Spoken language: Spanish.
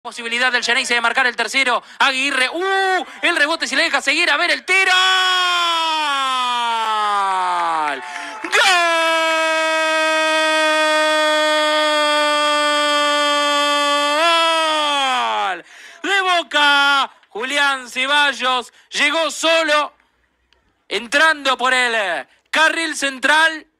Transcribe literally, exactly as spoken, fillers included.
Posibilidad del Xeneize de marcar el tercero. Aguirre. ¡Uh! El rebote si le deja seguir. A ver el tiro. ¡Gol! De Boca. Julián Ceballos llegó solo. Entrando por el carril central.